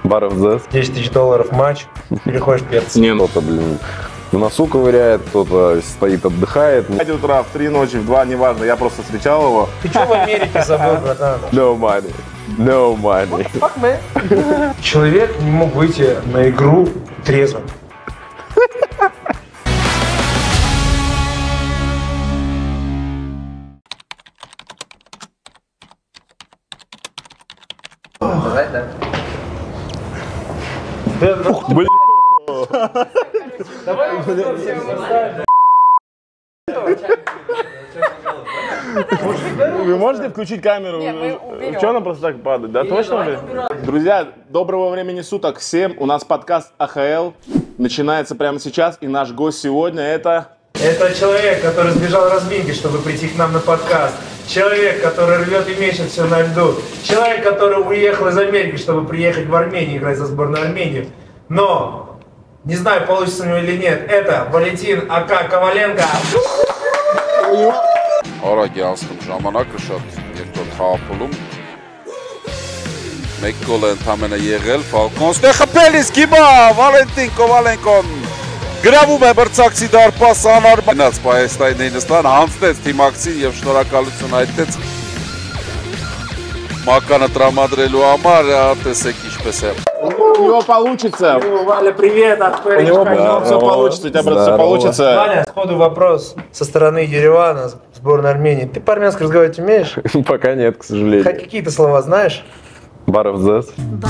Баров ЗС. 10 тысяч долларов матч, переходишь в перцы. Не, кто-то, блин, в носу ковыряет, кто-то стоит, отдыхает. В 5 утра, в 3 ночи, в 2, неважно, я просто встречал его. Ты что в Америке забыл, братан? No money. No money. Fuck, man. Человек не мог выйти на игру трезвым. Давай, да. Блин. Вы можете включить камеру? Нет, мы уберем. Что она просто так падает? Да, точно? Друзья, доброго времени суток всем. У нас подкаст АХЛ начинается прямо сейчас. И наш гость сегодня это... Это человек, который сбежал разминки, чтобы прийти к нам на подкаст. Человек, который рвет и мечет все на льду. Человек, который уехал из Америки, чтобы приехать в Армению играть за сборную Армении. Но, не знаю, получится у него или нет, это Валентин А.К. Коваленко. Արագ է անցնում ժամանակը շատ երկրորդ հավաքում մեկ գոլ է ընդամենը եղել Falcons դե խփել իսկ հիմա Վալենտին Կովալենկոն գրավում է բրցակցի դարպաս անար մնաց Պայեստայնի նստան հանձնեց թիմակցին եւ շնորհակալություն այդտենց մականը տրամադրելու համար տեսեք ինչպես է У него получится. Валя, привет. У него все получится. У тебя, брат, все получится. Валя, сходу вопрос со стороны Еревана, сборной Армении. Ты по-армянски разговаривать умеешь? Пока нет, к сожалению. Хоть какие-то слова знаешь? Баров ЗС.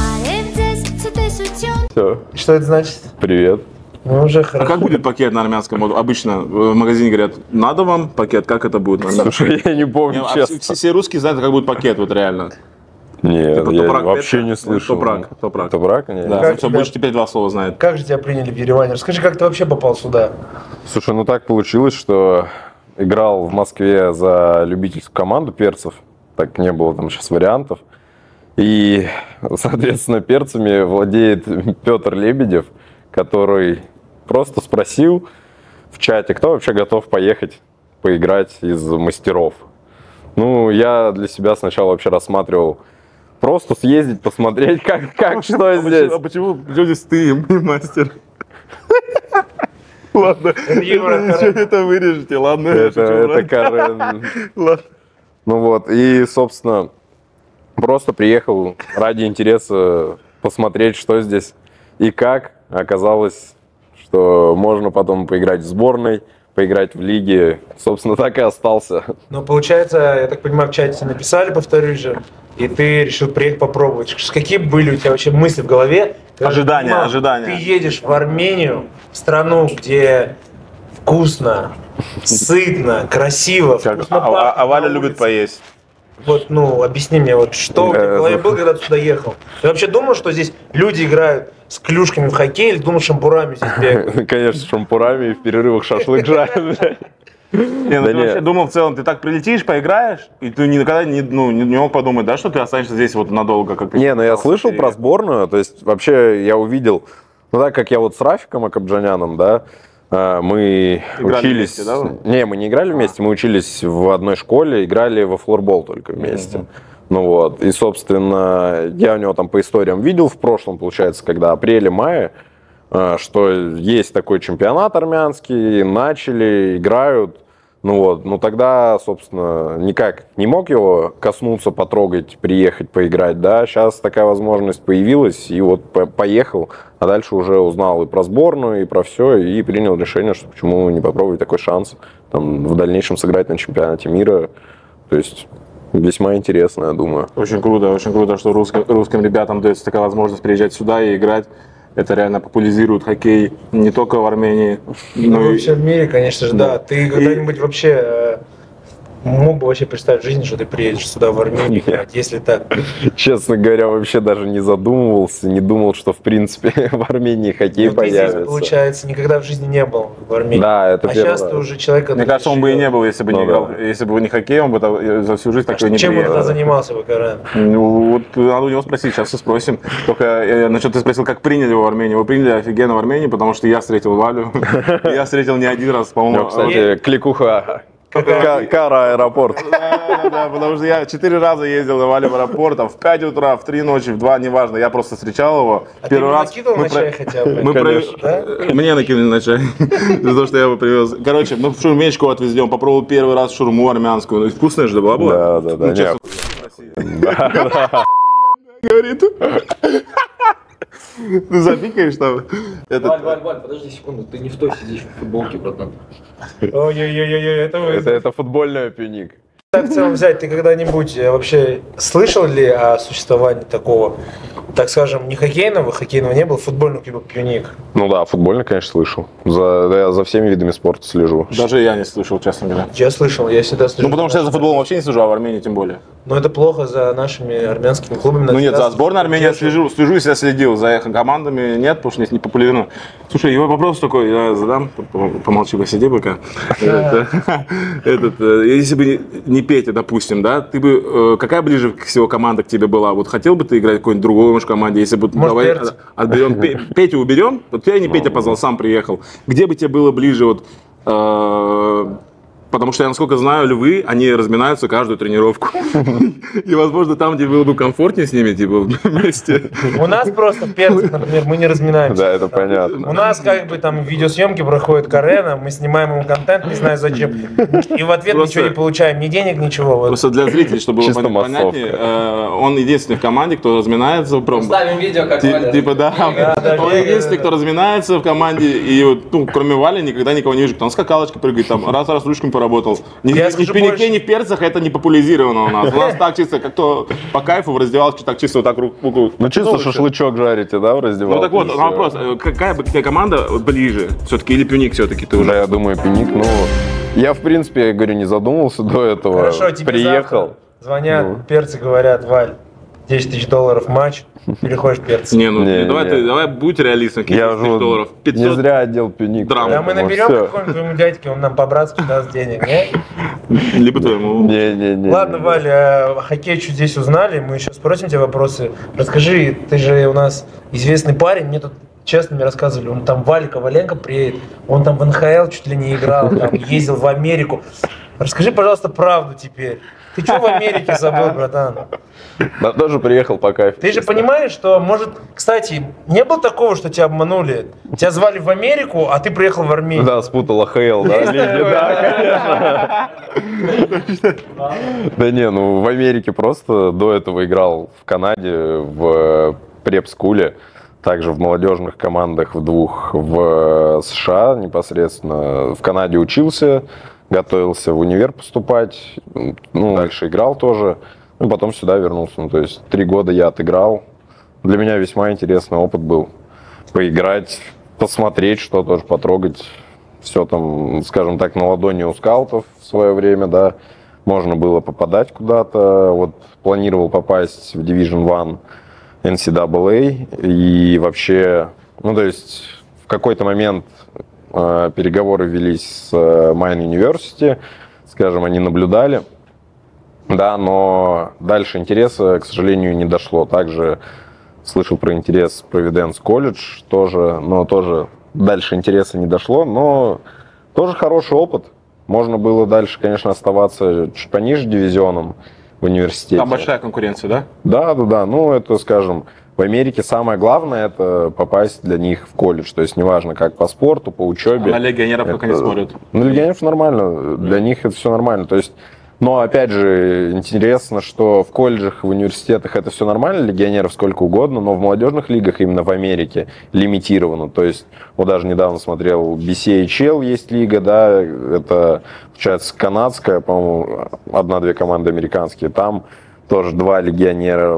Все. Что это значит? Привет. Ну, уже А хорошо. как будет пакет на армянском? Вот обычно в магазине говорят, надо вам пакет, как это будет на армянском? Слушай, я не помню, честно. Все русские знают, как будет пакет, вот реально. Нет, Типа я топрак вообще это? не слышал. Топрак. Топрак? Нет. Да, Как все, тебя- больше теперь 2 слова знает. Как же тебя приняли в Ереване? Расскажи, как ты вообще попал сюда? Слушай, ну так получилось, что играл в Москве за любительскую команду перцев. Так не было там сейчас вариантов. И, соответственно, перцами владеет Петр Лебедев, который просто спросил в чате, кто вообще готов поехать поиграть из мастеров. Ну, я для себя сначала вообще рассматривал просто съездить, посмотреть, как что здесь. А почему люди ты мастер? Ладно, это вырежете, ладно? Это Карен. Ладно. Ну вот, и, собственно, просто приехал ради интереса посмотреть, что здесь и как. Оказалось, что можно потом поиграть в сборной, поиграть в лиге. Собственно, так и остался. Ну, получается, я так понимаю, в чате написали, повторюсь же, и ты решил приехать попробовать. Какие были у тебя вообще мысли в голове? когда ты Ожидания, понимал, ожидания. Ты едешь в Армению, в страну, где вкусно, сытно, красиво, вкусно А пахнет Валя на любит улице. поесть. Вот, ну, объясни мне, вот что у тебя в голове было, когда ты сюда ехал? Ты вообще думал, что здесь люди играют с клюшками в хоккей, или думал, шампурами здесь бегают? Конечно, с шампурами и в перерывах шашлык жарят. Не, ну Да ты не. вообще думал в целом, ты так прилетишь, поиграешь, и ты никогда не мог подумать, да, что ты останешься здесь вот надолго, как ты. Не, ну я пытался слышал про переехать. сборную, то есть вообще я увидел, ну так как я вот с Рафиком Акобджаняном, да, мы Играли учились... вместе, да, вы? Не, мы не играли вместе, мы учились в одной школе, играли во флорбол только вместе. Ну вот, и, собственно, я у него там по историям видел в прошлом, получается, когда апреле-мае, что есть такой чемпионат армянский, начали, играют. Ну вот, ну тогда, собственно, никак не мог его коснуться, потрогать, приехать, поиграть, да. Сейчас такая возможность появилась, и вот поехал, а дальше уже узнал и про сборную, и про все, и принял решение, что почему не попробовать такой шанс там, в дальнейшем сыграть на чемпионате мира. То есть весьма интересно, я думаю. Очень круто, что русским ребятам дается такая возможность приезжать сюда и играть. Это реально популяризирует хоккей не только в Армении, Ну, но во и... всем мире, конечно же, да. Ты когда-нибудь вообще мог бы вообще представить в жизни, что ты приедешь сюда в Армению играть, если так? Честно говоря, вообще даже не задумывался, не думал, что в принципе в Армении хоккей Ну, ты здесь, появится. получается, никогда в жизни не был в Армении. Да, это а первый сейчас раз. ты уже человек, который Мне кажется, он бы и не был, если бы не Ну играл. да. Если бы не хоккей, он бы за всю жизнь такой не Чем он приехал. тогда занимался бы, Карен? Ну, вот надо у него спросить, сейчас и спросим. Только насчет ты спросил, как приняли его в Армении. Его приняли офигенно в Армении, потому что я встретил Валю. Я встретил не один раз, Ну, по-моему. кстати, кликуха Кара аэропорт. Да, потому что я 4 раза ездил на Вале в аэропорт, там, в 5 утра, в 3 ночи, в 2, неважно, я просто встречал его. А ты ему накидывал на чай хотя бы? Да? Мне накинули на чай, за то, что я его привез. Короче, мы в шурмечку отвезли, он попробовал первый раз шурму армянскую. Ну, вкусная же была? Да. Говорит. Ты запикаешь там? Валь, подожди секунду, ты не в той сидишь в футболке, братан. Ой-ой-ой, это вы. Это футбольный пюник. Так, в целом взять, ты когда-нибудь вообще слышал ли о существовании такого, так скажем, не хоккейного не было, футбольного клуба «Пионик»? Ну да, футбольный, конечно, слышал. Я за всеми видами спорта слежу. Даже я не слышал, честно говоря. Я слышал, я всегда слежу. Ну, потому что я за футболом вообще не слежу, а в Армении тем более. Но это плохо за нашими армянскими клубами. Ну нет, за сборной Армении я слежу, если я следил, за их командами нет, потому что здесь не популярно. Слушай, его вопрос такой, я задам, помолчи, посиди пока. Если бы не Петя, допустим, да, ты бы, какая ближе всего команда к тебе была? Вот хотел бы ты играть в какой-нибудь другой команде, если бы давай отберем Петю уберем, вот тебя не Петя позвал, сам приехал, где бы тебе было ближе вот? Потому что я, насколько знаю, львы, они разминаются каждую тренировку. И, возможно, там, где было бы комфортнее с ними, типа, вместе. У нас просто в Перцах, например, мы не разминаемся. Да, это понятно. У нас как бы там видеосъемки проходят Карена, мы снимаем ему контент, не знаю зачем. И в ответ ничего не получаем, ни денег, ничего. Просто для зрителей, чтобы было понятнее, он единственный в команде, кто разминается. Ставим видео, как Валя. Типа, да. Он единственный, кто разминается в команде. И вот, ну, кроме Вали, никогда никого не вижу. Там скакалочка прыгает, там раз ручками поработал. Ни в пенике, ни в перцах это не популяризировано у нас. У нас так чисто, как-то по кайфу в раздевалке, так чисто вот так руку. Ну чисто шашлычок жарите, да, в раздевалке? Ну так вот, вопрос, какая бы тебе команда ближе? Все-таки или Пюник все-таки ты уже? Да, я думаю, Пюник, ну... Я, в принципе, я говорю, не задумывался до этого. Хорошо, тебе приехал. Звонят, перцы говорят, Валь, $10 000 матч, переходишь в перцы. Не, ну давай будь реалистом, какие $10 000. 500 не зря отдел Пюник. Да мы наберем какому-нибудь твоему дядьке, он нам по-братски даст денег, не? Либо твоему. Не. Ладно, Валя, хоккей чуть здесь узнали, мы еще спросим тебя вопросы. Расскажи, ты же у нас известный парень, мне тут честно мне рассказывали, он там Валя Коваленко приедет, он там в НХЛ чуть ли не играл, там ездил в Америку. Расскажи, пожалуйста, правду теперь. Ты что в Америке забыл, братан? Да, тоже приехал по кайфу. Ты же понимаешь, что, может, кстати, не было такого, что тебя обманули? Тебя звали в Америку, а ты приехал в Армению. Да, спутал АХЛ, да, лиги, да, конечно. Да не, ну в Америке просто до этого играл в Канаде, в преп-скуле, также в молодежных командах в двух, в США непосредственно. В Канаде учился, готовился в универ поступать, ну, дальше играл тоже, ну, потом сюда вернулся. Ну, то есть 3 года я отыграл. Для меня весьма интересный опыт был. Поиграть, посмотреть, что тоже потрогать. Все там, скажем так, на ладони у скаутов в свое время, да. Можно было попадать куда-то. Вот планировал попасть в Division I NCAA. И вообще, ну, то есть в какой-то момент переговоры велись с Maine University, скажем, они наблюдали, да, но дальше интереса, к сожалению, не дошло. Также слышал про интерес Providence College тоже, но тоже дальше интереса не дошло, но тоже хороший опыт. Можно было дальше, конечно, оставаться чуть пониже дивизионом в университете. Там большая конкуренция, Да. да? Ну, это, скажем, в Америке самое главное – это попасть для них в колледж. То есть неважно, как по спорту, по учебе. А на легионеров как они смотрят? На легионеров нормально, для них это все нормально. То есть, но опять же, интересно, что в колледжах, в университетах это все нормально, легионеров сколько угодно, но в молодежных лигах именно в Америке лимитировано. То есть, вот даже недавно смотрел BCHL, есть лига, да, это, получается, канадская, по-моему, 1-2 команды американские, там тоже 2 легионера,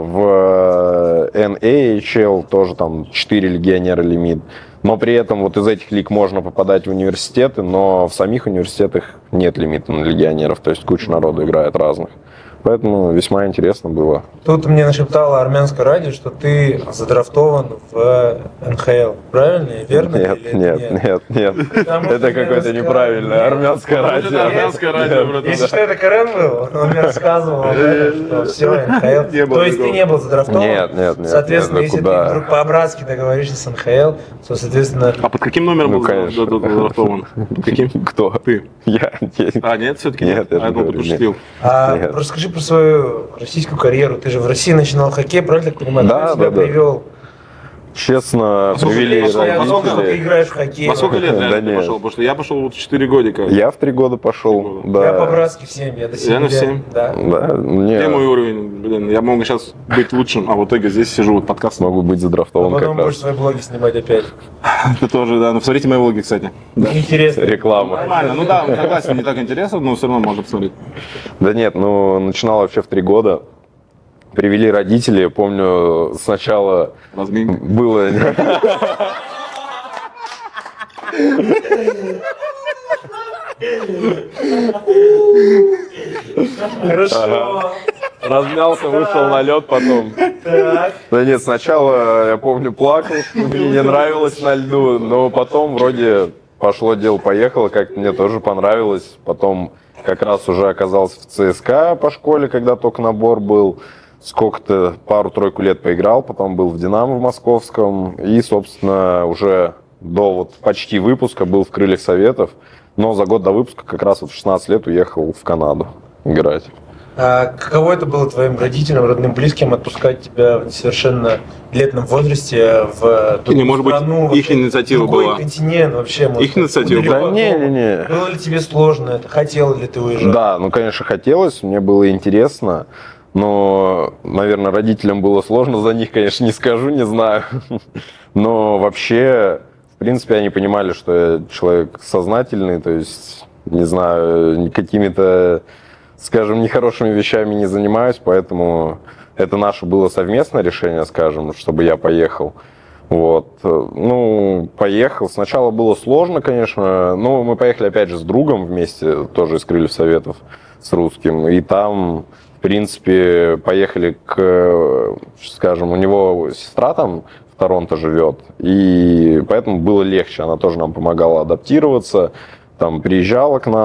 в NAHL тоже там 4 легионера лимит. Но при этом вот из этих лиг можно попадать в университеты, но в самих университетах нет лимита на легионеров, то есть куча народу играет разных. Поэтому весьма интересно было. Тут мне нашептало армянское радио, что ты задрафтован в НХЛ. Правильно? Верно? Нет. Это какое-то неправильное армянское радио. Армянское радио, братан. Если что, это Карен был, он мне рассказывал об этом, что все, НХЛ. То есть ты не был задрафтован? Нет. Соответственно, если ты вдруг по-братски договоришься с НХЛ, то, соответственно... А под каким номером был задрафтован? Каким? Кто? Ты. Я. А, нет, все-таки нет? Я думал, ты пошутил. Расскажи про свою российскую карьеру. Ты же в России начинал хоккей, правильно так понимаю? Да, Кто тебя привел? Честно, привели Насколько ты родители. играешь в хоккей? Во сколько лет Да ты нет. пошел? Потому что я пошел вот 4 годика. Я в 3 года пошел. Я Да. по-братски в 7, я до 7 Реально в лет. 7? Да. Да, Где мой мне уровень? Блин, я могу сейчас быть лучшим, а в итоге здесь сижу, вот подкаст. могу быть А задрафтован потом как будешь раз. свои блоги снимать опять. Ты тоже, да. Ну, смотрите мои влоги, кстати. Интересно. Реклама. Нормально. Ну да, согласен, не так интересно, но все равно можно посмотреть. Да нет, ну начинал вообще в 3 года. Привели родители, помню, сначала Разминка. было... Хорошо. Размялся, вышел на лед потом. Так. Да нет, сначала, я помню, плакал, мне не нравилось на льду, но потом вроде пошло дело, поехало, как мне тоже понравилось. Потом как раз уже оказался в ЦСКА по школе, когда только набор был. Сколько-то, пару-тройку лет поиграл, потом был в «Динамо» в московском. И, собственно, уже до вот почти выпуска был в «Крыльях Советов». Но за год до выпуска как раз вот в 16 лет уехал в Канаду играть. А каково это было твоим родителям, родным, близким отпускать тебя в несовершеннолетнем возрасте в Не, может быть, страну, их инициатива другой была. континент вообще? может Их инициатива быть, была. Да не. Было ли тебе сложно это? Хотел ли ты уезжать? Да, ну, конечно, хотелось, мне было интересно. Но, наверное, родителям было сложно, за них, конечно, не скажу, не знаю. Но вообще, в принципе, они понимали, что я человек сознательный, то есть, не знаю, какими-то, скажем, нехорошими вещами не занимаюсь, поэтому это наше было совместное решение, скажем, чтобы я поехал. Вот. Ну, поехал. Сначала было сложно, конечно, но мы поехали, опять же, с другом вместе, тоже из «Крыльев Советов», с русским, и там... В принципе, поехали скажем, у него сестра там в Торонто живет, и поэтому было легче, она тоже нам помогала адаптироваться, там приезжала к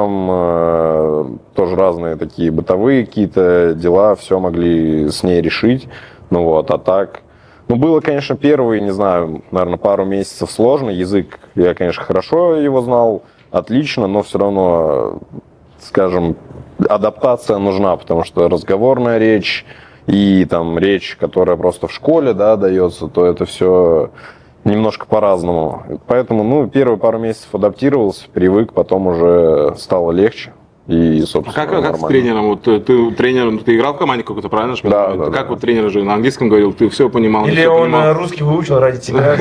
нам, тоже разные такие бытовые какие-то дела, все могли с ней решить, ну вот, а так... Ну, было, конечно, первые, не знаю, наверное, пару месяцев сложно, язык, я, конечно, хорошо его знал, отлично, но все равно, скажем, адаптация нужна, потому что разговорная речь и там речь, которая просто в школе, да, дается, то это все немножко по-разному. Поэтому, ну, первые пару месяцев адаптировался, привык, потом уже стало легче. И, собственно, как с тренером? Вот ты тренер, ты играл в команде какой-то, правильно? Да. Как вот тренер же на английском говорил, ты все понимал? Или все он понимал? русский выучил ради тебя?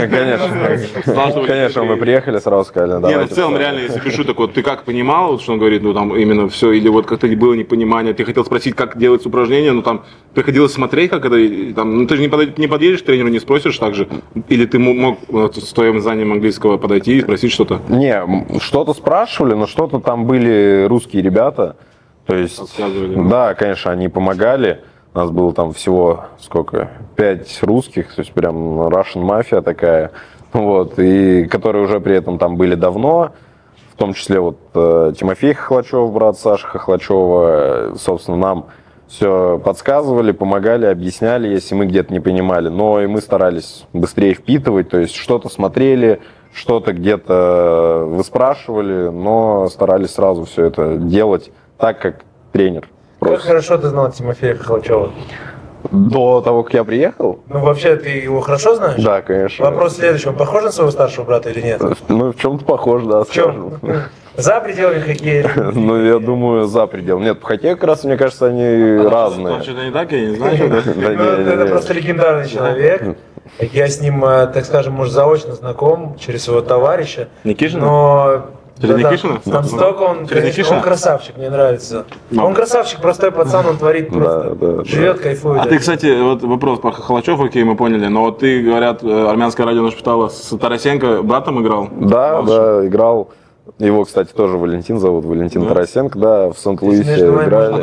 Конечно, мы приехали, сразу сказали, Не, ну в целом, реально, если пишу, так вот, ты как понимал, что он говорит, ну там именно все, или вот как-то было непонимание, ты хотел спросить, как делать упражнения, но там приходилось смотреть, как это, там, ну ты же не подъедешь к тренеру, не спросишь так же, или ты мог с твоим знанием английского подойти и спросить что-то? Не, что-то спрашивали, но что-то там были русские ребята, то есть, да, конечно, они помогали. У нас было там всего, 5 русских, то есть прям Russian мафия такая, вот, и которые уже при этом там были давно, в том числе вот Тимофей Хохлачев, брат Саши Хохлачева, собственно, нам все подсказывали, помогали, объясняли, если мы где-то не понимали, но и мы старались быстрее впитывать, то есть что-то смотрели, что-то где-то выспрашивали, но старались сразу все это делать так, как тренер. Как Просто. хорошо ты знал Тимофея Хохлачева? До того, как я приехал? Ну, вообще, ты его хорошо знаешь? Да, конечно. Вопрос следующий. Он похож на своего старшего брата или нет? Ну, в чем-то похож, да, В чем? скажем. За пределами хоккея? Ну, я думаю, за пределом. Нет, в хоккее как раз, мне кажется, они разные. Что-то не так, я не знаю. Это просто легендарный человек. Я с ним, так скажем, может, заочно знаком через своего товарища. Никишина? Но... Через да, Никишина? Там столько он, Через конечно, Никишина? он красавчик, мне нравится. Он красавчик, простой пацан, он творит просто. Да. Живет, кайфует. А ты, кстати, вот вопрос про Хохлачев, окей, мы поняли, но вот ты, говорят, армянское радио нашептало, с Тарасенко братом играл? Да, играл. Его, кстати, тоже Валентин зовут, Валентин Тарасенко, да, в Сент-Луисе играли.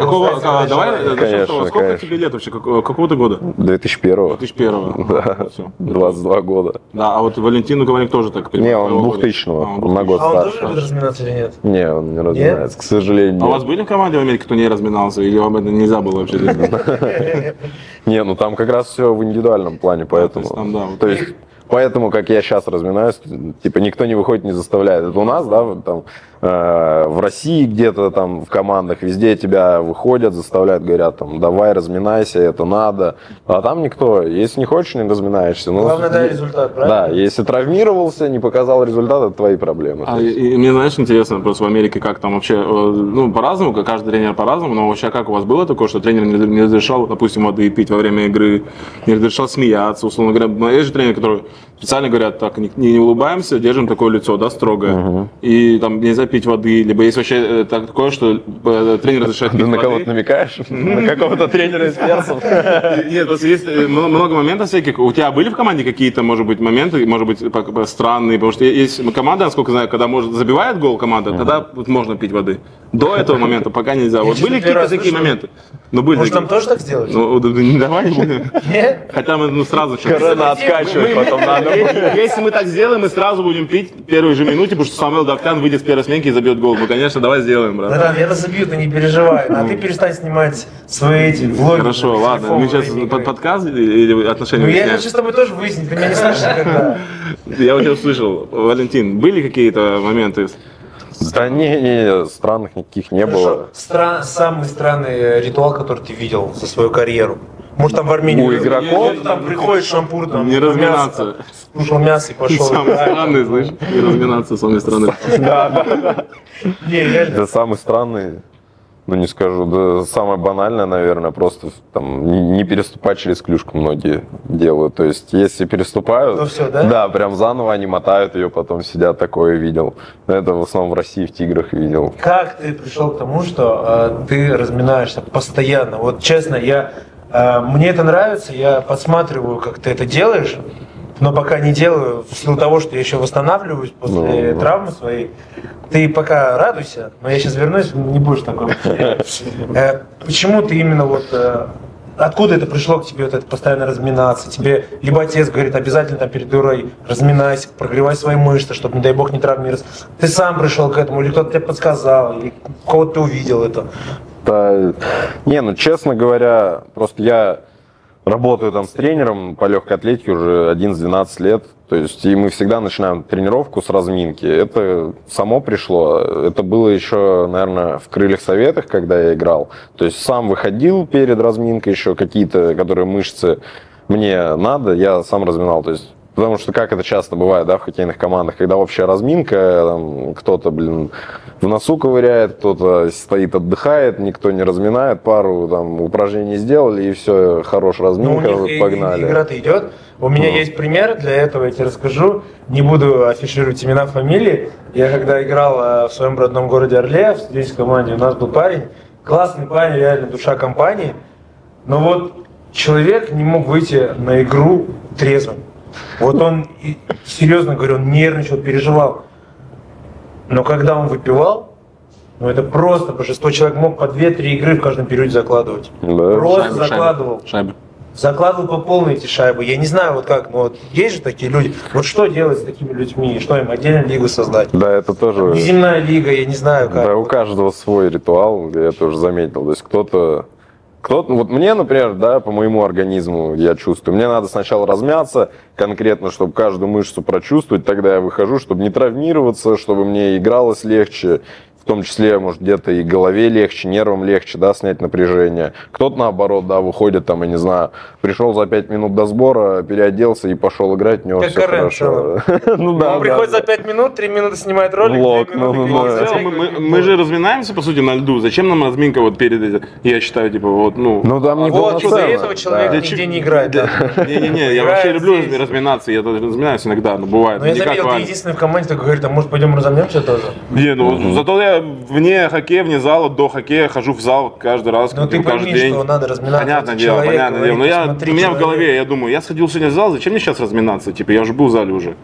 Сколько тебе лет вообще? Какого ты года? 2001. 2001. Да, 22 года. Да, а вот Валентину Ковальник тоже так. Не, он 2000-го, он на год А он тоже старше. любит разминаться или нет? Не, он не разминается, к сожалению. А у вас были в команде в Америке, кто не разминался, или вам это нельзя было вообще делать? Не, ну там как раз все в индивидуальном плане, поэтому. То есть, поэтому, как я сейчас разминаюсь, типа никто не выходит, не заставляет. Это у нас, да, там, в России где-то там в командах везде тебя выходят, заставляют, говорят, там, давай разминайся, это надо. А там никто. Если не хочешь, не разминаешься. Ну, Главное, дай результат, правильно? Да, если травмировался, не показал результат, это твои проблемы. И мне, знаешь, интересно просто в Америке, как там вообще, ну, по-разному, каждый тренер по-разному, но вообще как у вас было такое, что тренер не разрешал, допустим, воды пить во время игры, не разрешал смеяться, условно говоря. Но есть же тренеры, которые специально говорят, так, не улыбаемся, держим такое лицо, да, строгое. И там нельзя пить воды, либо есть вообще такое, что тренер разрешает пить воды. На кого-то намекаешь? На какого-то тренера из перцев? Нет, просто есть много моментов всяких. У тебя были в команде какие-то, может быть, моменты, может быть, странные? Потому что есть команда, насколько знаю, когда забивает гол команда, тогда можно пить воды. До этого момента пока нельзя. Вот были какие-то такие моменты? Может, нам тоже так сделать? Ну, давай не будем. Хотя мы сразу... Корона откачивать потом надо. Если мы так сделаем, мы сразу будем пить в первой же минуте, потому что Самвел Давтян выйдет с первой сменки и забьет гол. Ну, конечно, давай сделаем, брат. Да, я забью, ты не переживай. А ты перестань снимать свои эти влоги. Хорошо, ладно. Мы сейчас подкаст или отношения Ну, я выясняем? хочу с тобой тоже выяснить, ты меня не слышишь никогда. Я у тебя услышал. Валентин, были какие-то моменты? Да не, странных никаких не было. Самый странный ритуал, который ты видел за свою карьеру. Может, там в Армении У игроков? там приходит шампур, там Не разминаться. скушал мясо и пошел. Самый странный, слышь? Не разминаться, самый странный. Не, реально. Да самый странный, ну не скажу, да самое банальное, наверное, просто там не переступать через клюшку многие делают. То есть, если переступают, То всё, да? Да, прям заново они мотают ее, потом сидят, такое видел. Это в основном в России в «Тиграх» видел. Как ты пришел к тому, что ты разминаешься постоянно? Вот честно, мне это нравится, я подсматриваю, как ты это делаешь, но пока не делаю, в силу того, что я еще восстанавливаюсь после травмы своей. Ты пока радуйся, но я сейчас вернусь, не будешь такой. Почему ты именно откуда это пришло к тебе, вот это постоянно разминаться? Тебе либо отец говорит, обязательно там перед игрой разминайся, прогревай свои мышцы, чтобы, не дай бог, не травмироваться. Ты сам пришел к этому, или кто-то тебе подсказал, или кого-то ты увидел это? Да, не, ну честно говоря, просто я работаю там с тренером по легкой атлетике уже 11-12 лет. То есть и мы всегда начинаем тренировку с разминки. Это само пришло. Это было еще, наверное, в «Крыльях Советах», когда я играл. То есть сам выходил перед разминкой, еще какие-то, которые мышцы мне надо, я сам разминал. То есть, потому что как это часто бывает, да, в хоккейных командах, когда общая разминка, там, кто-то, в носу ковыряет, кто-то стоит, отдыхает, никто не разминает, пару там упражнений сделали, и все, хорошая разминка, у них погнали. Игра-то идет. У меня есть пример, для этого я тебе расскажу. Не буду афишировать имена, фамилии. Я когда играл в своем родном городе Орле, в студенческой команде, у нас был парень, классный парень, реально душа компании. Но вот человек не мог выйти на игру трезвым. Вот он, серьезно говорю, он нервничал, переживал. Но когда он выпивал, ну это просто божество. Человек мог по 2-3 игры в каждом периоде закладывать. Да. Просто закладывал. Шайбы. Закладывал по полной эти шайбы. Я не знаю, вот как, но вот есть же такие люди. Вот что делать с такими людьми? Что им, отдельную лигу создать? Да, это тоже... Неземная лига, я не знаю как. Да, у каждого свой ритуал, я тоже заметил. То есть кто-то, вот мне, например, да, по моему организму я чувствую, мне надо сначала размяться конкретно, чтобы каждую мышцу прочувствовать, тогда я выхожу, чтобы не травмироваться, чтобы мне игралось легче. В том числе, может, где-то и голове легче, нервам легче, да, снять напряжение. Кто-то, наоборот, да, выходит, там, я не знаю, пришел за 5 минут до сбора, переоделся и пошел играть, у него Как все хорошо. Ну да. Он приходит за 5 минут, 3 минуты снимает ролик, Влог, 2 минуты. Мы же разминаемся, по сути, на льду. Зачем нам разминка вот перед этим? Я считаю, типа, вот, ну... Ну, там не Вот из-за полноценно. этого человек Да. нигде не играет. Не-не-не, я вообще люблю разминаться, я разминаюсь иногда, но бывает. Но я не как заметил, ты Ваня. единственный в команде, кто говорит, а может пойдем разомнемся тоже? Не, ну зато я вне хоккея, вне зала, до хоккея хожу в зал каждый раз, Но ты каждый пойми, день. что надо разминаться. Понятное Вот дело, человек понятное дело. говорит, Но посмотри, у меня в человек. голове, я думаю, я сходил сегодня в зал, зачем мне сейчас разминаться? Типа, я уже был в зале уже.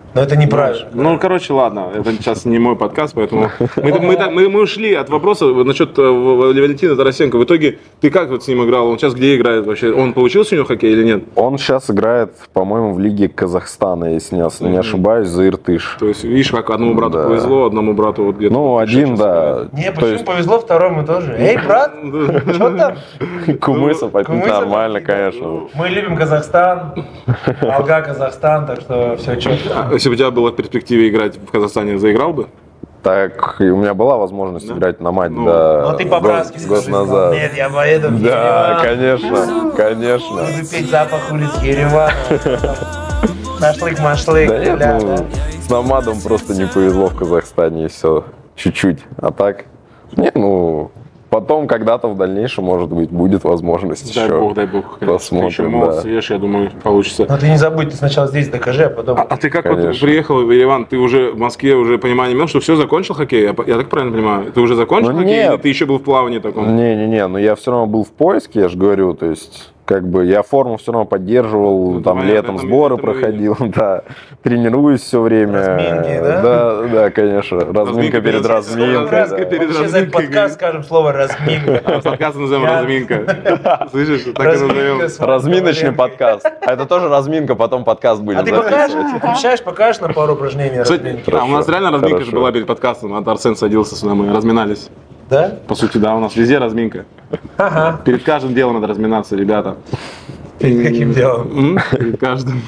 Но это неправильно. Ну, короче, ладно, это сейчас не мой подкаст, поэтому мы ушли от вопроса насчет Валентина Тарасенко. В итоге ты как вот с ним играл? Он сейчас где играет вообще? Он получился у него хоккей или нет? Он сейчас играет, по-моему, в лиге Казахстана, если не ошибаюсь, за Иртыш. То есть, видишь, как одному брату повезло, одному брату вот где-то... Ну, один, да. Не, почему повезло, второму тоже. Эй, брат, что там? Кумыса попить нормально, конечно. Мы любим Казахстан, Алга Казахстан, так что все четко. Если бы у тебя было в перспективе играть в Казахстане, заиграл бы? Так, и у меня была возможность играть на мать, Ну да, ты по-братски год назад. Нет, я поеду в Да, Ереван. конечно. Буду петь запах улиц Еревана. Нашлык-машлык. Да нет, ну, с Намадом просто не повезло в Казахстане, и все, чуть-чуть. А так, нет, ну, потом когда-то в дальнейшем, может быть, будет возможность Дай еще. бог, дай бог. Посмотрим, Ты еще молод, да. съешь, я думаю, получится. Но ты не забудь, ты сначала здесь докажи, а потом... А ты как Конечно. вот приехал в Ереван, ты уже в Москве уже понимание имел, что все, закончил хоккей? Я так правильно понимаю? Ты уже закончил Ну, хоккей нет. или ты еще был в плавании таком? Не-не-не, но я все равно был в поиске, я же говорю, то есть, как бы, я форму все равно поддерживал, Ну, там, понятно, летом это сборы мы проходил, да, тренируюсь все время. Разминки, да? Да, конечно, разминка перед разминкой. разминка да. перед Вообще за этот разминкой. подкаст скажем слово «разминка». А подкаст назовем Я- разминка. Слышишь, так и Разминка назовем. с Разминочный Валеркой. подкаст. А это тоже разминка, потом подкаст А будем ты покажешь, записывать. включаешь, покажешь на пару упражнений Кстати, разминки? у нас реально разминка же Хорошо. была перед подкастом, а Арсен садился сюда, мы разминались. Да? По сути, да, у нас везде разминка. Ага. Перед каждым делом надо разминаться, ребята. Перед каким делом? Перед каждым.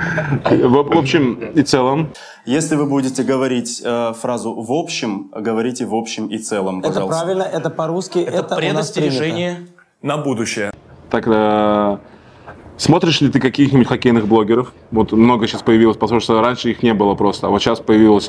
В общем и целом. Если вы будете говорить фразу «в общем», говорите «в общем и целом», Это пожалуйста. правильно, это по-русски, это у нас принято. Предостережение на будущее. Так, смотришь ли ты каких-нибудь хоккейных блогеров? Вот много сейчас появилось, потому что раньше их не было просто, а вот сейчас появилось.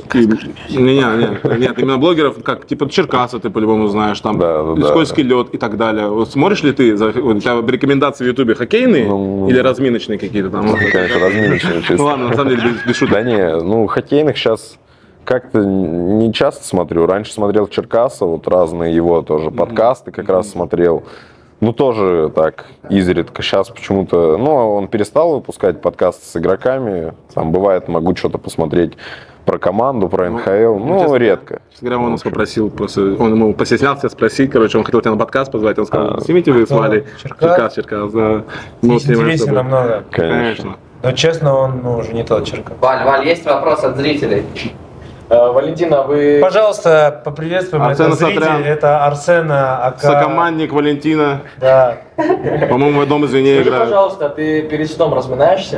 Нет, именно блогеров, как типа Черкаса ты по-любому знаешь, там Да. Скользкий лед и так далее. Вот смотришь ли ты, у тебя рекомендации в Ютубе хоккейные или разминочные какие-то там? Ну, конечно, разминочные чисто. Ну ладно, на самом деле без шуток. Да не, ну, хоккейных сейчас как-то не часто смотрю. Раньше смотрел Черкаса, вот разные его тоже подкасты как раз смотрел. Ну, тоже так, изредка. Сейчас почему-то... Ну, он перестал выпускать подкасты с игроками. Там, бывает, могу что-то посмотреть про команду, про НХЛ. Ну, честно, редко. Честно говоря, он нас попросил, просто он ему постеснялся спросить, короче, он хотел тебя на подкаст позвать, он сказал, снимите вы с Валей. Черкас? Черкас, да. Ну, снимаем с Интереснее тобой. намного. Конечно. Но честно, он уже не тот Черкас. Валь, есть вопрос от зрителей. Валентина, вы... Пожалуйста, поприветствуем Арсена это зритель. Сатрян. Это Арсена Ака. Сокомандник Валентина, Да. по-моему, в одном извине Скажи, играет. пожалуйста, ты перед сном разминаешься?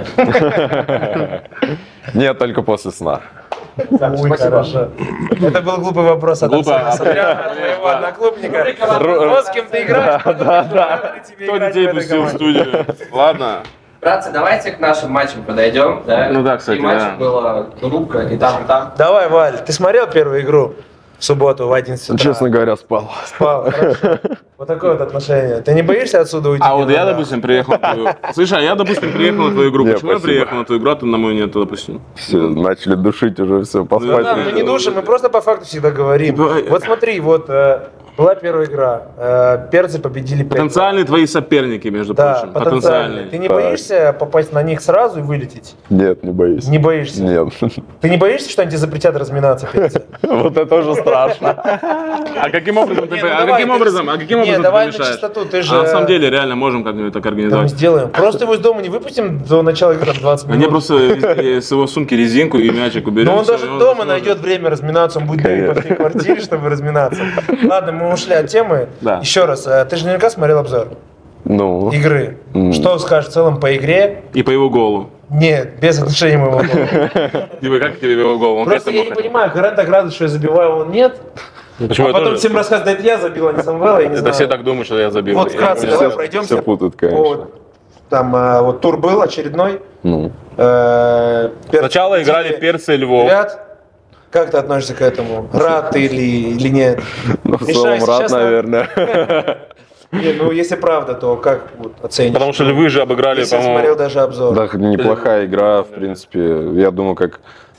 Нет, только после сна. Ой, хорошо. Это был глупый вопрос от Глупо. Арсена Сатряна, твоего одноклубника. Вот с кем ты играешь, Кто детей пустил в студию? Ладно. Братцы, давайте к нашим матчам подойдем. Да? Ну да, кстати, И матчей да. было рубка и там, и там. Давай, Валь, ты смотрел первую игру в субботу в 11 утра? Честно говоря, спал. Спал, хорошо. Вот такое вот отношение. Ты не боишься отсюда уйти? А вот я, немного? допустим, приехал на твою... Слушай, а я, допустим, приехал на твою игру. Не, Почему я спасибо. приехал на твою игру, а ты на мою нет, допустим? Все, начали душить уже, все, поспать. Да, мы не решили. душим, мы просто по факту всегда говорим. Да. Вот смотри, вот была первая игра. Перцы победили 5-2. Потенциальные твои соперники, между Да, прочим. потенциальные. Ты не Так. боишься попасть на них сразу и вылететь? Нет, не боюсь. Не боишься? Нет. Ты не боишься, что они тебе запретят разминаться, перцы? Вот это уже страшно. А каким образом ты... Не, ну А давай, каким ты- образом? А каким Не, образом ты давай на помешаешь? чистоту, ты А же- на самом деле реально можем как-нибудь так Да, мы организовать. сделаем. Просто его из дома не выпустим до начала игры, там 20 минут. Они просто с его сумки резинку и мячик уберем. Но он всё, даже и он дома сможет. найдет время разминаться, он будет бегать по всей квартире, чтобы разминаться. Ладно, мы ушли от темы. Да. Еще раз, ты же наверняка смотрел обзор Ну, игры. Что скажешь в целом по игре? И по его голу. Нет, без отношения моего гола. Типа, как тебе его гол? Он Просто я не понимаю, гарант так радует, что я забиваю, он нет. Почему А я потом тоже- всем рассказывает, да это я забил, а не Самвел, я не Это знаю. все так думают, что я забил. Вот вкратце, давай пройдемся. все путают, конечно. Вот. Там вот тур был очередной. Ну, Сначала играли перцы и Львов. Ребят, как ты относишься к этому? Рад ты или нет? ну, в Решай целом рад, сейчас, наверное. Не, ну если правда, то как вот оценишь? Потому что Львы же обыграли, Если я по-моему. смотрел даже обзор. Да, неплохая игра, в принципе. Я думаю, как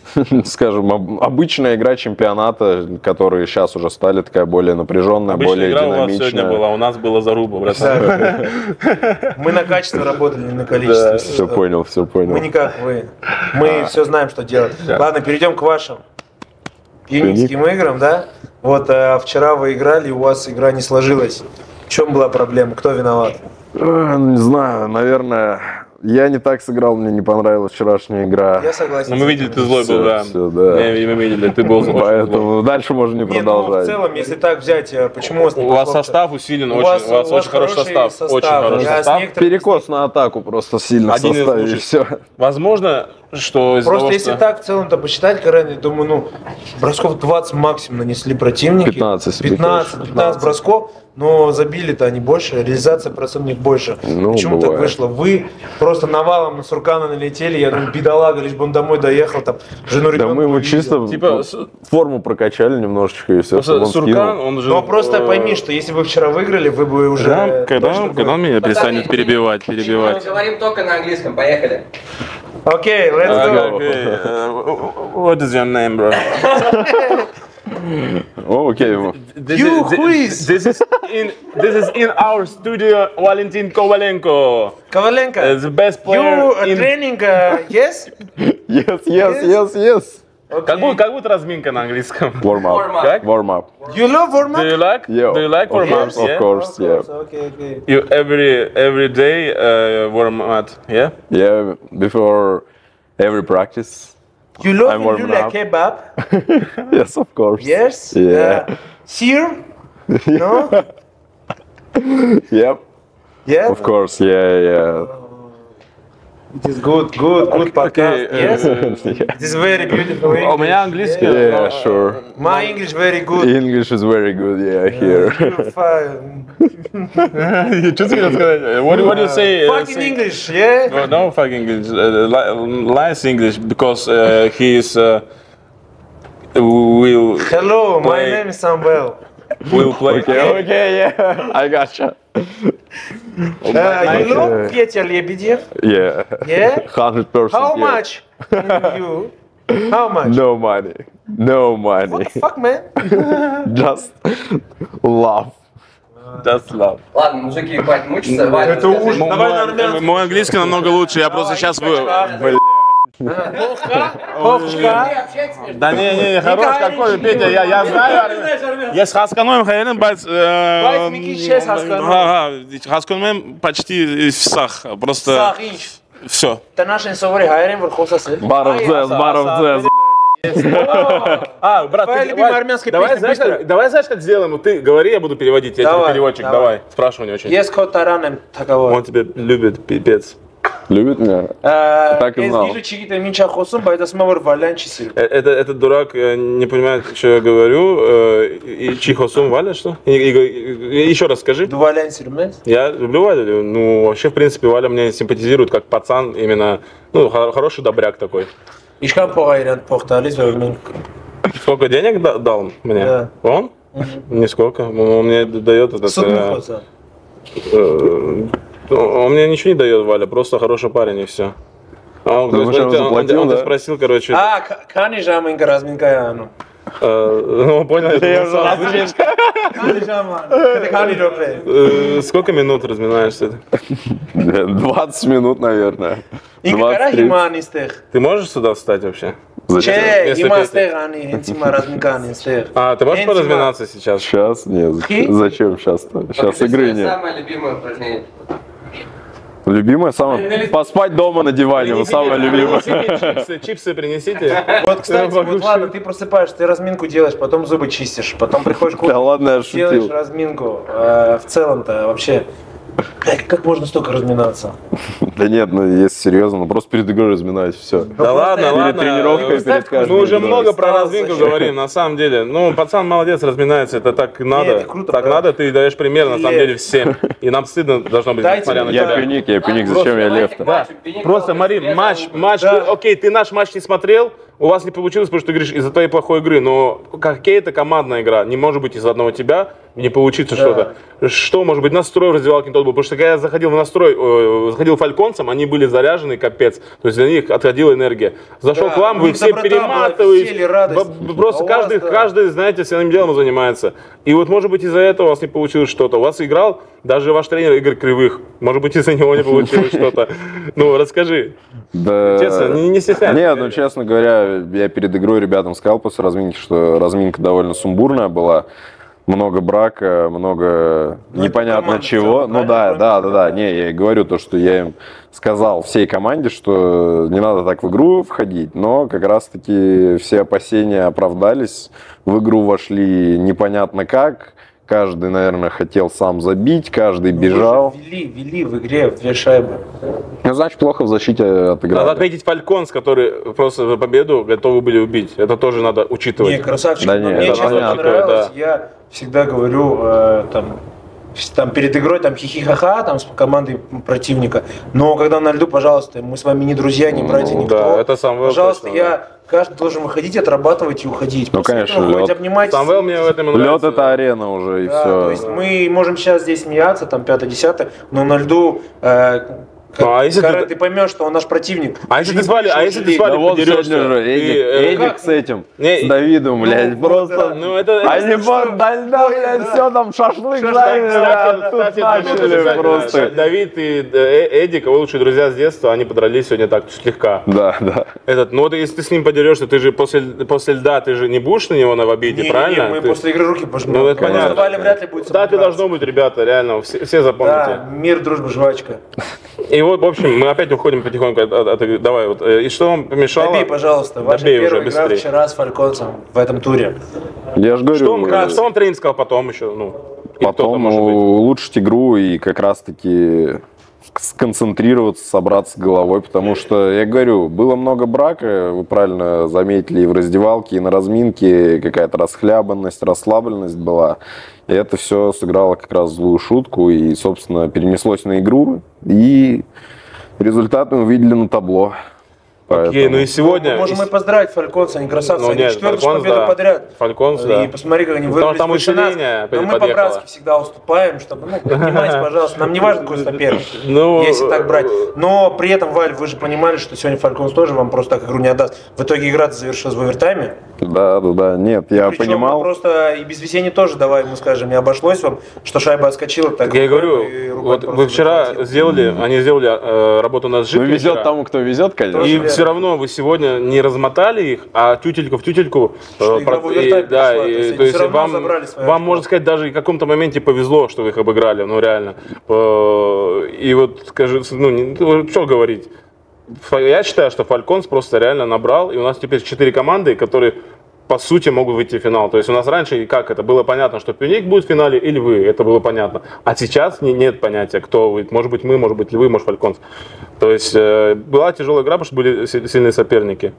скажем, обычная игра чемпионата, которые сейчас уже стали такая более напряженная, Обычная более игра динамичная. у вас сегодня была, у нас была заруба, братан. Мы на качество работали, не на количество. Все понял, все понял. Мы не как вы. Мы все знаем, что делать. Ладно, перейдем к вашим пионерским играм, да? Вот вчера вы играли, у вас игра не сложилась. В чем была проблема? Кто виноват? Не знаю, наверное, я не так сыграл, мне не понравилась вчерашняя игра. Я согласен. Ну, мы видели, ты злой был, да. Все, да. Мы видели, ты был злой. Поэтому дальше можно не Не, ну, в продолжать. целом, если так взять, почему у вас не У вас пошло? состав усилен, У вас очень хороший состав. Очень хороший Я с состав. некоторыми- Перекос на атаку просто сильно в Один из составе, и лучших. все. Возможно, что из-за Просто того, если что... так в целом-то посчитать, Карен, я думаю, ну, бросков 20 максимум нанесли противники. 15, если 15 бросков, но забили-то они больше, реализация процент у них больше. Ну, Почему так бывает. вышло? Вы просто навалом на Суркана налетели, я думаю, бедолага, лишь бы он домой доехал, там, жену Да ребенка мы ему увидел. чисто Типа, форму прокачали немножечко, и все, Просто Суркан, он же... Но просто пойми, что если бы вчера выиграли, вы бы уже... Когда точно бы- он меня перестанет перебивать? Мы говорим только на английском, поехали. Окей, let's go. What is your name, bro? Окей. This is in our studio, Valentin Kovalenko. Коваленко, The best player you in... training, yes? Yes. Как будто разминка на английском. Warm up. Как? Warm up. You love warm Do you like? Yeah. Do you like warm ups? Of course, yeah. Okay. You every day warm up, yeah? Yeah, before every practice. You love I'm warming like up. kebab? Yes, of course. Yes? Yeah. Here? No? Yep. Yeah? Of course, yeah. It is good podcast. Yes? Yeah. It is very beautiful English. У меня английский. Yeah, sure. My English very good. English is very good, yeah, here. You fine. Что ты хотел сказать? What do you say? Fucking English, yeah? No fucking English. Lies English because he is will Hello, my Play. name is Samuel. will play. Okay, yeah. I gotcha. You know Petya Lebedyev? Yeah. Yeah? 100%. How yeah. much? You? How much? No money. No money. What the fuck, man? Just love. Just love. Ладно, мужики, ебать, мучатся. Ваня, Это расскажи. ужас. Давай на армянском. Мой английский намного лучше. Я просто сейчас Да не, хорош какой, Петя, я знаю. Я с Хасканоем Хайрен, Хасканоем почти всех, просто все. Танашин Совари Хайрен Верхосасы. Баров Дзес. Брат, Твоя любимая армянская песня. давай знаешь, как сделаем? Вот ты говори, я буду переводить, я тебе Давай, переводчик, давай. давай. Спрашивай очень. Yes, Котаранем таково. Он тебя любит, пипец. Любит меня? Так и знал. Вижу чьи-то минча хосум, поэтому смовар валянчиси. Этот дурак не понимает, что я говорю. И Чихосум Валя, что? Еще раз скажи. Валянсирмен. Я люблю Валю. Ну, вообще, в принципе, Валя мне симпатизирует как пацан, именно, ну, хороший добряк такой. Ишкан погайран похталис вермен. Сколько денег дал мне? Да. Он? Нисколько. Он мне дает этот... Сумму Он мне ничего не дает, Валя, просто хороший парень и все. Он заплатил, спросил, короче... Кани жаминка разминка ну. Ну, понял, Кани жаман. Это кани рокле. сколько минут разминаешься? 20 минут, наверное. Инкара 20-30. химанистех. Ты можешь сюда встать вообще? Зачем? Че, Если имастех ани, энцима разминка анистех. Ты можешь поразминаться сейчас? Сейчас? Нет, зачем сейчас-то? Сейчас игры нет. Самое любимое упражнение. Любимое самое? Поспать дома на диване, вот самое любимое. Чипсы принесите. Вот, кстати, вот ладно, ты просыпаешься, ты разминку делаешь, потом зубы чистишь, потом приходишь к Да ладно, я делаешь шутил. разминку. В целом-то вообще, как можно столько разминаться? Да нет, ну если серьезно, ну просто перед игрой разминаюсь, все. Да ладно, ладно. Перед тренировкой, перед каждой Мы уже игрой. много про разминку говорим, на самом деле. Ну, пацан молодец, разминается, это так надо. это круто, Так правда. надо, ты даешь пример, на самом деле, всем. И нам стыдно должно быть, Дайте несмотря на мне, Я тебя. пиник, зачем я лев-то? Да. Просто, Мари, матч, Да. окей, ты наш матч не смотрел, у вас не получилось, потому что ты говоришь, из-за твоей плохой игры, но хоккей это командная игра, не может быть из-за одного тебя, не получится что-то. Что, может быть, настрой в раздевалке не тот был? Потому что когда я заходил в настрой, заходил фальконцам, они были заряжены, капец. То есть для них отходила энергия. Зашел к вам, вы все перематываете. Просто каждый, знаете, своим делом занимается. И вот, может быть, из-за этого у вас не получилось что-то. У вас играл даже ваш тренер Игорь Кривых. Может быть, из-за него не получилось что-то. Ну, расскажи. Да. Честно, не стесняйся. Нет, ну, честно говоря, я перед игрой ребятам сказал после разминки, что разминка довольно сумбурная была. Много брака, много непонятно чего. Ну да. Не, я и говорю то, что я им сказал всей команде, что не надо так в игру входить, но как раз-таки все опасения оправдались. В игру вошли непонятно как. Каждый, наверное, хотел сам забить, каждый бежал. Вели в игре в 2 шайбы. Ну, значит, плохо в защите отыграли. Надо отметить Фальконс, который просто за победу готовы были убить. Это тоже надо учитывать. Не, красавчик. Да, мне честно понравилось. Я всегда говорю, там перед игрой там хихи-ха-ха там с командой противника. Но когда на льду, пожалуйста, мы с вами не друзья, не братья, никто. Да, это Самвел. Пожалуйста, каждый должен выходить, отрабатывать и уходить. Ну, конечно, лед. Самвел мне в этом нравится. Лед это арена уже, и все. То есть мы можем сейчас здесь смеяться, там 5-10, но на льду ты поймешь, что он наш противник. А если ты с Валей подерешься? Эдик с этим, с Давидом, блядь, просто... Они блядь, все там, шашлык жарили, тут начали просто. Давид и Эдик, его лучшие друзья с детства, они подрались сегодня так слегка. Да. Ну вот если ты с ним подерешься, ты же после льда, ты же не будешь на него в обиде, правильно? Мы после игры руки пожмем. Ну это понятно. Валя вряд ли будет. Так и должно быть, ребята, реально, все запомните. Да, мир, дружба, жвачка. И вот, в общем, мы опять уходим потихоньку от давай, вот, и что вам помешало? Добей, пожалуйста, ваша первая игра вчера с Фальконцем в этом туре. Я же говорю... Что вам тренер сказал потом еще? Потом улучшить игру и как раз-таки сконцентрироваться, собраться головой, потому что, я говорю, было много брака, вы правильно заметили, и в раздевалке, и на разминке какая-то расхлябанность, расслабленность была. И это все сыграло как раз злую шутку и, собственно, перенеслось на игру. И результат мы увидели на табло. Окей, ну и сегодня... Можем мы поздравить Фальконса, они красавцы, они 4-ю победу подряд. Фальконс, да. И посмотри, как они вырвались выше нас. Но мы по-братски всегда уступаем, чтобы, понимаете, пожалуйста, нам не важно, какой соперник, если так брать. Но при этом, Валь, вы же понимали, что сегодня Фальконс тоже вам просто так игру не отдаст. В итоге игра завершилась в овертайме. Да, нет, я понимал. Просто и без весенней тоже, давай мы скажем, не обошлось вам, что шайба отскочила. Так я говорю, вот вы вчера они сделали работу над сжиткой. Везет тому, кто везет, конечно. И все равно вы сегодня не размотали их, а тютельку в тютельку. То есть вам, можно сказать, даже в каком-то моменте повезло, что вы их обыграли, реально. И вот, скажи, что говорить? Я считаю, что Фальконс просто реально набрал, и у нас теперь 4 команды, которые по сути могут выйти в финал. То есть у нас раньше как это было понятно, что Пюник будет в финале или вы, это было понятно. А сейчас нет понятия, кто вы. Может быть мы, может быть вы, может Фальконс. То есть была тяжелая игра, потому что были сильные соперники.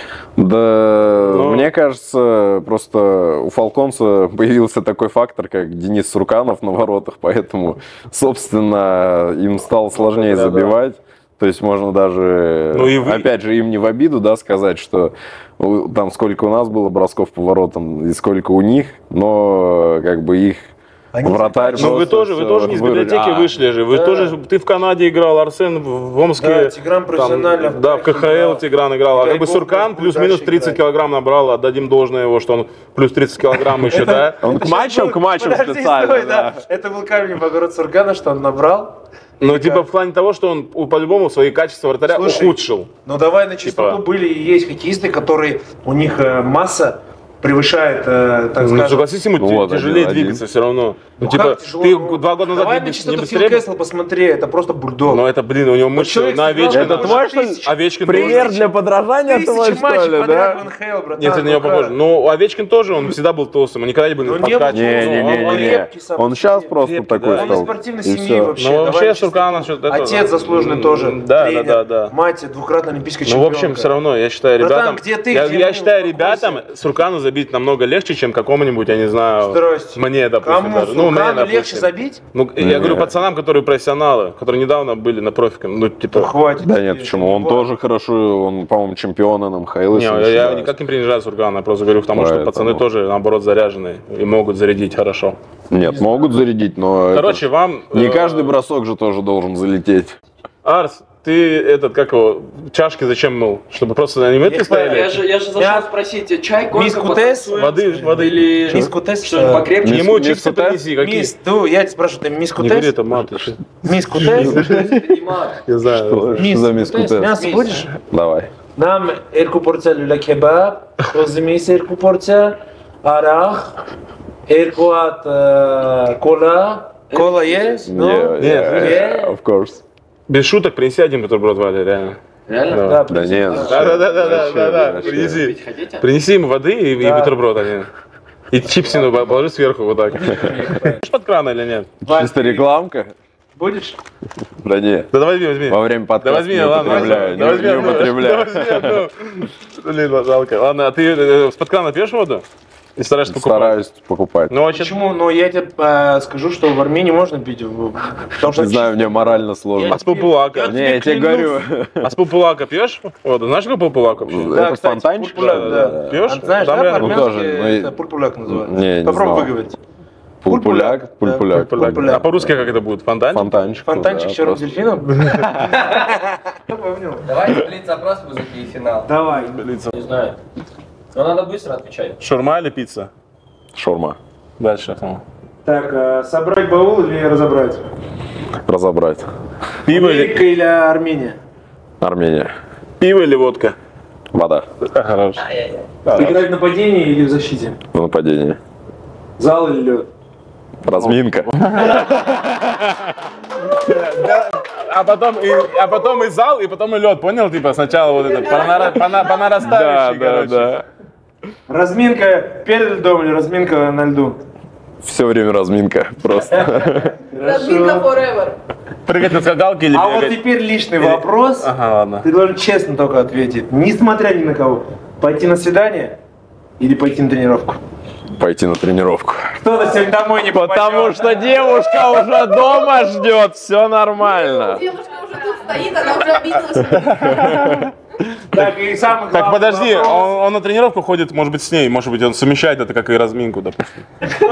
Да, мне кажется, просто у Фальконса появился такой фактор, как Денис Сурканов на воротах, поэтому, собственно, им стало сложнее забивать. То есть можно даже, опять же, им не в обиду, сказать, что там сколько у нас было бросков по воротам и сколько у них, но как бы их вратарь... Ну вы тоже не из библиотеки вышли же, ты в Канаде играл, Арсен в Омске. Да, Тигран профессионально. Да, в КХЛ Тигран играл, а как бы Суркан плюс-минус 30 килограмм набрал, отдадим должное его, что он плюс 30 килограмм еще, да? Он к матчам специально, да. Это был камень в огород Суркана, что он набрал. Ну, в плане того, что он по-любому свои качества вратаря ухудшил. Ну, давай на чистоту, были и есть хоккеисты, которые, у них масса превышает, так скажем... Согласись, ему тяжелее двигаться все равно. Ты 2 года назад давай на чистоту Фил Кэссел посмотри, это просто бульдог. Но это, у него мышцы на Овечкина. Это твой, что ли, Овечкин пример для подражания твой, что ли, да? Нет, это не похоже. Но Овечкин тоже, он всегда был толстым, он никогда не был подкачан. Не, он сейчас просто такой стал. Он из спортивной семьи вообще. Ну, вообще Суркан... Отец заслуженный тоже. Да. Мать двукратная олимпийская чемпионка. Ну, в общем, все равно, я считаю, ребятам... Я считаю, ребятам Суркану забить забить намного легче, чем какому-нибудь, я не знаю, мне, допустим. Кому? Даже. Ну, мне, допустим. Легче забить? Ну, я говорю пацанам, которые профессионалы, которые недавно были на профиках. Ну, типа... Хватит. Да нет, почему? Он тоже хорошо, он, по-моему, чемпион НМХЛ. Не, я никак не принижаю Сургана, я просто говорю, потому что пацаны тоже, наоборот, заряжены и могут зарядить хорошо. Нет, могут зарядить, но... Короче, вам... Не каждый бросок же тоже должен залететь. Арс, ты этот, как его, чашки зачем мыл? Чтобы просто на метке стояли? Я же зашел спросить, чай, кофе, Мискутес? Воды или... Мискутес? Что покрепче? Ему чипсы принеси, какие? Я тебя спрашиваю, ты мискутес? Не говори, это мат. Мискутес? Я знаю. Что за мискутес? Мясо будешь? Давай. Нам эрку порция люля кебаб, розымис эрку порция, арах, эрку от кола. Кола есть? Yeah, of course. Без шуток принеси один бутерброд, Валя, реально. Реально? Да нет. Да. Принеси. Принеси ему воды и бутерброд один. И чипсину положи сверху вот так. Будешь под крана или нет? Чисто рекламка? Будешь? Да нет. Да давай возьми. Во время подкаста да возьми, не употребляю. Не употребляю. Блин, жалко. Ладно, а ты с-под крана пьешь воду? И стараешься покупать? Стараюсь покупать. Ну, почему? Но я тебе скажу, что в Армении можно пить. Потому что не знаю, мне морально сложно. А с пулпулака? Не, я тебе говорю. А с пулпулака пьешь? Вот, знаешь, как пулпулак? Это фонтанчик? Да. Пьешь? Знаешь, да, по-армянски это тоже. пульпуляк называется. Не попробуй выговорить. Пульпуляк? Пульпуляк. А по-русски как это будет? Фонтанчик? Фонтанчик. Фонтанчик с черным дельфином? Давай блиц-опрос, музыки и финал. Давай. Не знаю. Но надо быстро отвечать. Шаурма или пицца? Шаурма. Дальше. Так, собрать баул или разобрать? Разобрать. Пиво или Армения? Армения. Пиво или водка? Вода. Хорошо. Играть в нападении или в защите? В нападении. Зал или лед? Разминка. А потом и зал, и потом и лед, понял? Типа сначала вот это по нарастающей, короче. Да. Разминка перед льдом или разминка на льду? Все время разминка, просто. Разминка forever. Прыгать на скакалке или А бегать? вот теперь личный вопрос. Ага, ладно. Ты должен честно только ответить, несмотря ни на кого. Пойти на свидание или пойти на тренировку? Пойти на тренировку. Кто-то сегодня домой не попадет. Потому что девушка уже дома ждет, все нормально. Девушка уже тут стоит, она уже обиделась. Так, и самый главный Так, подожди, вопрос. он на тренировку ходит, может быть, с ней, может быть, он совмещает это как и разминку, допустим.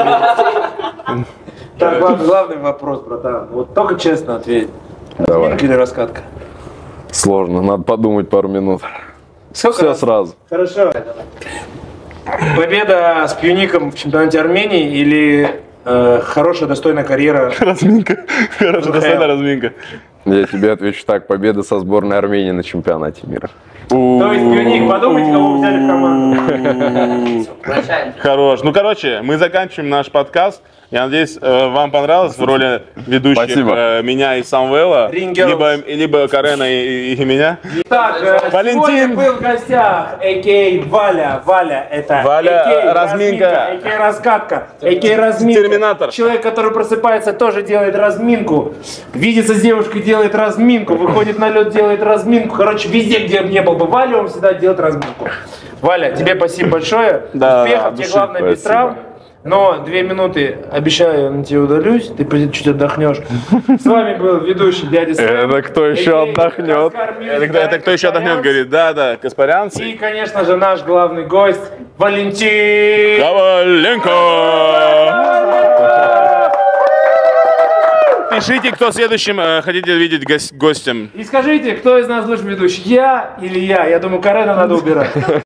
Так, главный вопрос, братан. Вот только честно ответь. Давай. Разминка или раскатка? Сложно, надо подумать пару минут. Сколько Все раз? сразу. Хорошо. Победа с Пьюником в чемпионате Армении или хорошая, достойная карьера? Разминка. Хорошая, достойная разминка. Я тебе отвечу так, победа со сборной Армении на чемпионате мира. То есть, Пьюник, подумайте, кого взяли в команду. Хорош. Ну, короче, мы заканчиваем наш подкаст. Я надеюсь, вам понравилось в роли ведущих меня и Самвела, либо Карена и меня. Так, Валентин. сегодня был в гостях а.к.а. Валя. Валя это Валя, разминка. а.к.а. раскатка, а.к.а. разминка. Терминатор. Человек, который просыпается, тоже делает разминку. Видится с девушкой, делает разминку. Выходит на лед, делает разминку. Короче, везде, где не был бы Валя, он всегда делает разминку. Валя, тебе спасибо большое. Да, успехов, тебе главное без травм. Но 2 минуты, обещаю, я на тебя удалюсь, ты чуть отдохнешь. С вами был ведущий дядя Сэм. Это кто еще отдохнет? Это кто еще отдохнет, говорит. Да, Каспарянцы. И, конечно же, наш главный гость Валентин Коваленко. Пишите, кто следующим хотите видеть гостем. И скажите, кто из нас лучший ведущий, я или я? Я думаю, Карена надо убирать.